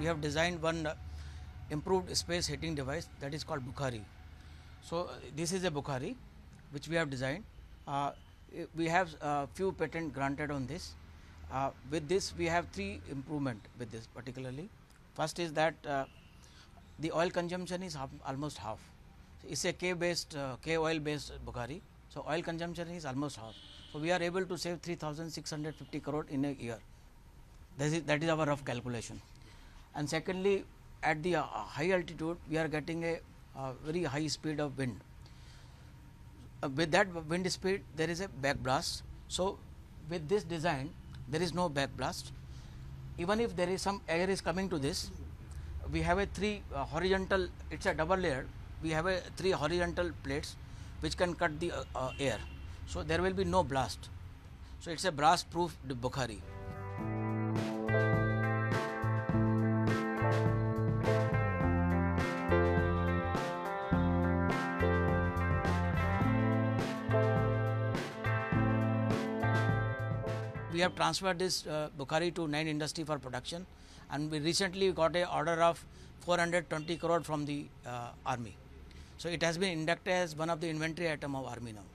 we have designed one improved space heating device that is called Bukhari. So this is a Bukhari which we have designed. We have few patent granted on this. With this we have three improvement with this particularly. First is that the oil consumption is almost half. It's a K based K oil based Bukhari. So oil consumption is almost half. So we are able to save 3,650 crore in a year. That is our rough calculation. And secondly, at the high altitude we are getting a very high speed of wind. With that wind speed there is a back blast. So with this design there is no back blast. Even if there is some air is coming to this, we have a three horizontal, it's a double layer, we have a three horizontal plates which can cut the air. So there will be no blast. So it's a blast proof Bukhari. We have transferred this Bukhari to 9 Industry for production, and we recently got a order of 420 crore from the army. So it has been inducted as one of the inventory item of army now.